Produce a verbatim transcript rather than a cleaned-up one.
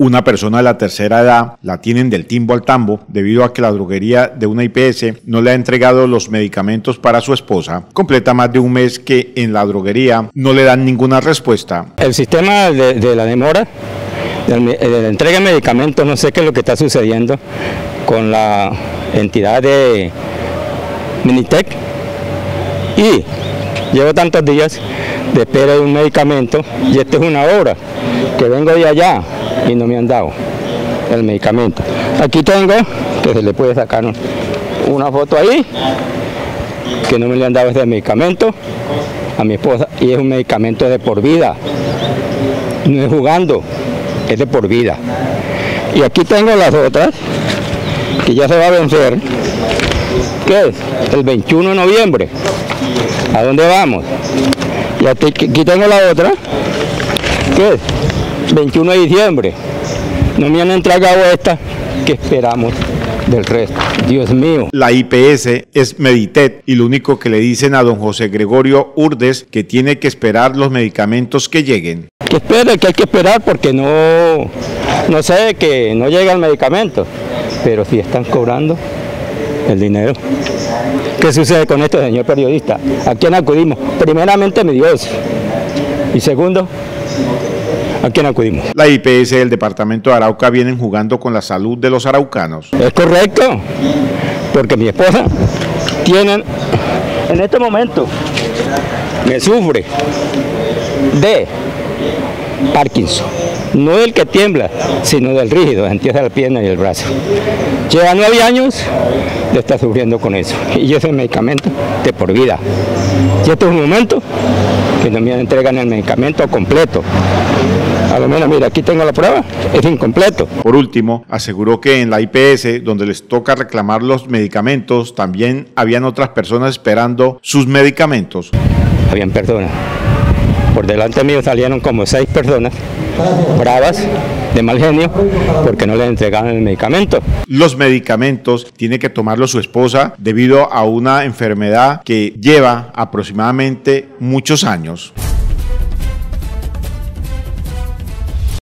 Una persona de la tercera edad la tienen del timbo al tambo debido a que la droguería de una I P S no le ha entregado los medicamentos para su esposa. Completa más de un mes que en la droguería no le dan ninguna respuesta. El sistema de, de la demora, de, de la entrega de medicamentos, no sé qué es lo que está sucediendo con la entidad de Minitec, y llevo tantos días de espera de un medicamento y esta es una hora que vengo de allá y no me han dado el medicamento. Aquí tengo, que se le puede sacar una foto ahí, que no me le han dado este medicamento a mi esposa, y es un medicamento de por vida, no es jugando, es de por vida. Y aquí tengo las otras, que ya se va a vencer, que es el veintiuno de noviembre. ¿A dónde vamos? Y aquí, aquí tengo la otra, que es veintiuno de diciembre. No me han entregado esta, que esperamos del resto. Dios mío. La I P S es Meditet y lo único que le dicen a don José Gregorio Urdes que tiene que esperar los medicamentos que lleguen. Que espere, que hay que esperar porque no, no sé, que no llega el medicamento, pero si están cobrando el dinero. ¿Qué sucede con esto, señor periodista? ¿A quién acudimos? Primeramente, mi Dios. Y segundo, ¿a quién acudimos? La I P S del departamento de Arauca vienen jugando con la salud de los araucanos. Es correcto, porque mi esposa tiene, en este momento, me sufre de Parkinson. No del que tiembla, sino del rígido, empieza la pierna y el brazo. Lleva nueve años de estar sufriendo con eso. Y ese medicamento de por vida. Y este es un momento que no me entregan el medicamento completo. A lo menos, mira, aquí tengo la prueba, es incompleto. Por último, aseguró que en la I P S, donde les toca reclamar los medicamentos, también habían otras personas esperando sus medicamentos. Habían personas. Por delante mío salieron como seis personas bravas, de mal genio, porque no les entregaban el medicamento. Los medicamentos tiene que tomarlos su esposa debido a una enfermedad que lleva aproximadamente muchos años.